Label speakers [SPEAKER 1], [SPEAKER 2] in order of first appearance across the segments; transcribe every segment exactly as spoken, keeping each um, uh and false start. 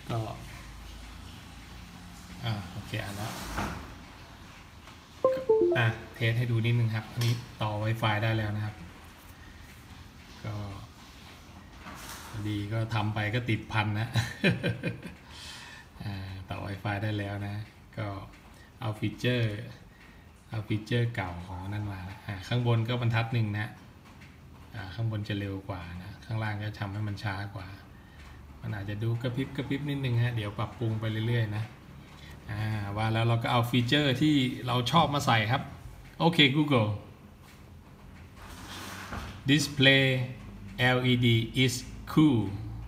[SPEAKER 1] ก็อ่าโอเคอ่านแล้วอ่ะเทสให้ดูนิดนึงครับอันนี้ต่อ Wi-Fi ได้แล้วนะครับก็ดีก็ทำไปก็ติดพันนะต่อ Wi-Fi ได้แล้วนะก็เอาฟีเจอร์เอาฟีเจอร์เก่าของนั่นมาข้างบนก็บรรทัดหนึ่งนะข้างบนจะเร็วกว่านะข้างล่างก็ทำให้มันช้ากว่ามันอาจจะดูกระพริบกระพริบนิดนึงฮะเดี๋ยวปรับปรุงไปเรื่อยๆนะว่าแล้วเราก็เอาฟีเจอร์ที่เราชอบมาใส่ครับโอเค Google display แอล อี ดี is cool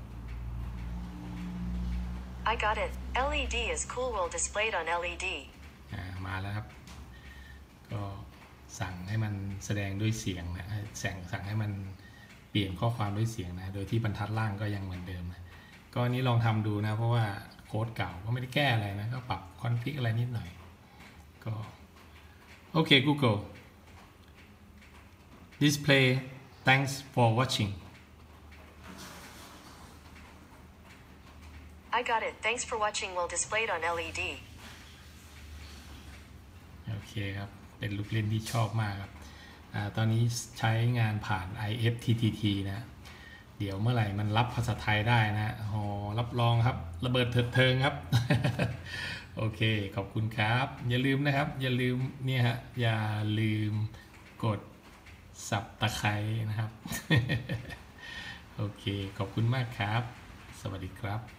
[SPEAKER 2] I got it. แอล อี ดี is cool while displayed on แอล อี ดี
[SPEAKER 1] อ่ามาแล้วครับก็สั่งให้มันแสดงด้วยเสียงนะสั่งสั่งให้มันเปลี่ยนข้อความด้วยเสียงนะโดยที่บรรทัดล่างก็ยังเหมือนเดิมนะก็นี้ลองทำดูนะเพราะว่าโค้ดเก่าก็ไม่ได้แก้อะไรนะก็ปรับคอนฟิกอะไรนิดหน่อยก็โอเค Google display thanks for watching
[SPEAKER 2] I got it. Thanks for watching while displayed on แอล อี ดี
[SPEAKER 1] โอเคครับเป็นลูกเล่นที่ชอบมากครับอ่าตอนนี้ใช้งานผ่าน ไอ เอฟ ที ที ที นะเดี๋ยวเมื่อไหร่มันรับภาษาไทยได้นะโอ้รับรองครับระเบิดเถิดเทิงครับ โอเคขอบคุณครับอย่าลืมนะครับอย่าลืมเนี่ยฮะอย่าลืมกดสับตะไคร้นะครับ โอเคขอบคุณมากครับสวัสดีครับ